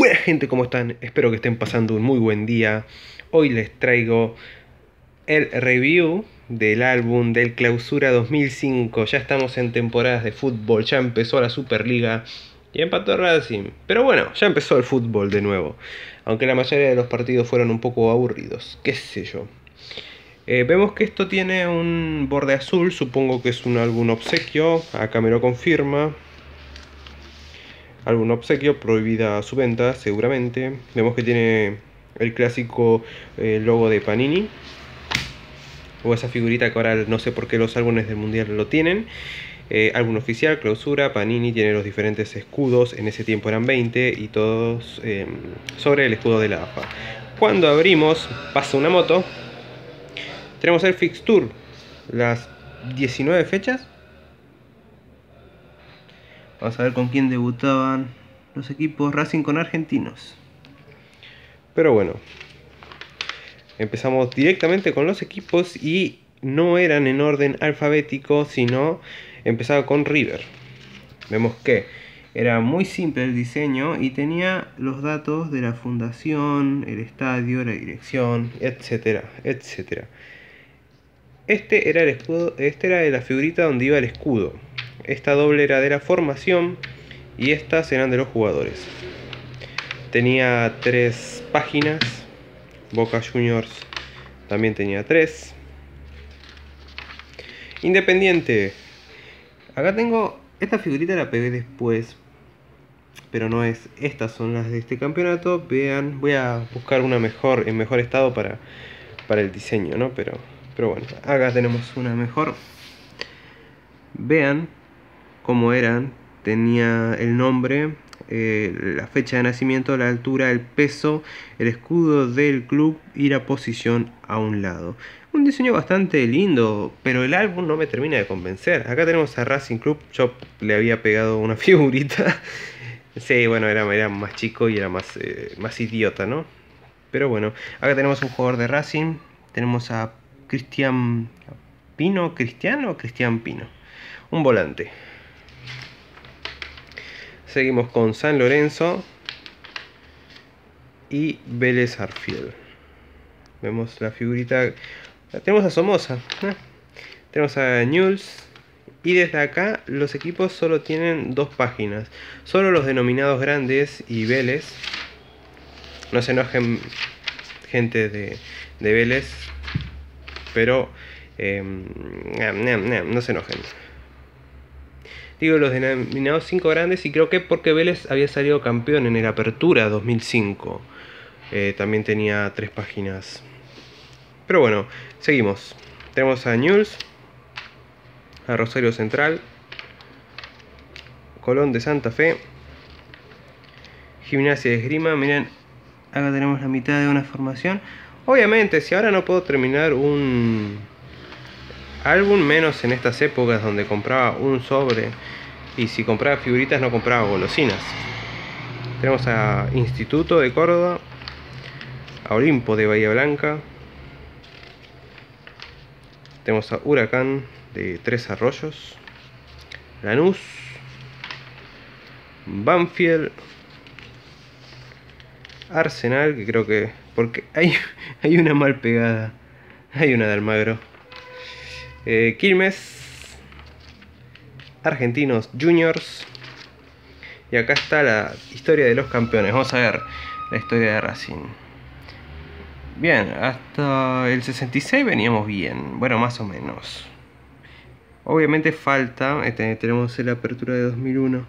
Buena gente, ¿cómo están? Espero que estén pasando un muy buen día. Hoy les traigo el review del álbum del Clausura 2005. Ya estamos en temporadas de fútbol, ya empezó la Superliga y empató Racing. Pero bueno, ya empezó el fútbol de nuevo. Aunque la mayoría de los partidos fueron un poco aburridos, qué sé yo. Vemos que esto tiene un borde azul, supongo que es un álbum obsequio, acá me lo confirma. Algún obsequio, prohibida su venta seguramente. Vemos que tiene el clásico logo de Panini, o esa figurita que ahora no sé por qué los álbumes del mundial lo tienen. Álbum oficial, Clausura, Panini, tiene los diferentes escudos, en ese tiempo eran 20 y todos sobre el escudo de la AFA. Cuando abrimos, pasa una moto, tenemos el fixture, las 19 fechas. Vamos a ver con quién debutaban los equipos. Racing con Argentinos. Pero bueno, empezamos directamente con los equipos y no eran en orden alfabético, sino empezaba con River. Vemos que era muy simple el diseño y tenía los datos de la fundación, el estadio, la dirección, etcétera, etcétera. Este era el escudo, este era de la figurita donde iba el escudo. Esta doble era de la formación y estas eran de los jugadores. Tenía 3 páginas. Boca Juniors también tenía 3. Independiente. Acá tengo, esta figurita la pegué después, pero no es, estas son las de este campeonato. Vean, voy a buscar una mejor, en mejor estado para el diseño, ¿no? Pero bueno, acá tenemos una mejor. Vean cómo eran, tenía el nombre, la fecha de nacimiento, la altura, el peso, el escudo del club y la posición a un lado. Un diseño bastante lindo, pero el álbum no me termina de convencer. Acá tenemos a Racing Club, yo le había pegado una figurita. Sí, bueno, era más chico y era más idiota, ¿no? Pero bueno, acá tenemos un jugador de Racing, tenemos a Cristian Pino, Cristian Pino, un volante. Seguimos con San Lorenzo y Vélez Sarsfield. Vemos la figurita. Tenemos a Somoza, tenemos a Newell's. Y desde acá los equipos solo tienen 2 páginas. Solo los denominados grandes y Vélez. No se enojen gente de Vélez, pero no se enojen. Digo los denominados 5 grandes, y creo que porque Vélez había salido campeón en el Apertura 2005. También tenía 3 páginas. Pero bueno, seguimos. Tenemos a Newell's, a Rosario Central, Colón de Santa Fe, Gimnasia de Esgrima. Miren, acá tenemos la mitad de una formación. Obviamente, si ahora no puedo terminar un álbum, menos en estas épocas donde compraba un sobre, y si compraba figuritas no compraba golosinas. Tenemos a Instituto de Córdoba, a Olimpo de Bahía Blanca, tenemos a Huracán de Tres Arroyos, Lanús, Banfield, Arsenal, que creo que, porque hay una mal pegada, hay una de Almagro, Quilmes, Argentinos Juniors. Y acá está la historia de los campeones. Vamos a ver la historia de Racing. Bien, hasta el 66 veníamos bien. Bueno, más o menos. Obviamente falta, tenemos la apertura de 2001.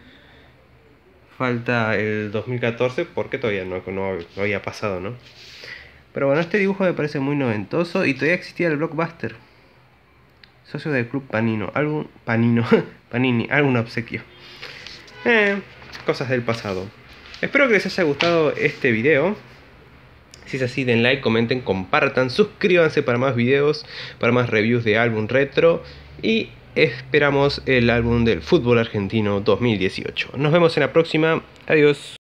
Falta el 2014 porque todavía no había pasado, ¿no? Pero bueno, este dibujo me parece muy noventoso y todavía existía el Blockbuster. Socio del club Panino, Panini, algún obsequio. Cosas del pasado. Espero que les haya gustado este video. Si es así, den like, comenten, compartan, suscríbanse para más videos, para más reviews de álbum retro. Y esperamos el álbum del fútbol argentino 2018. Nos vemos en la próxima. Adiós.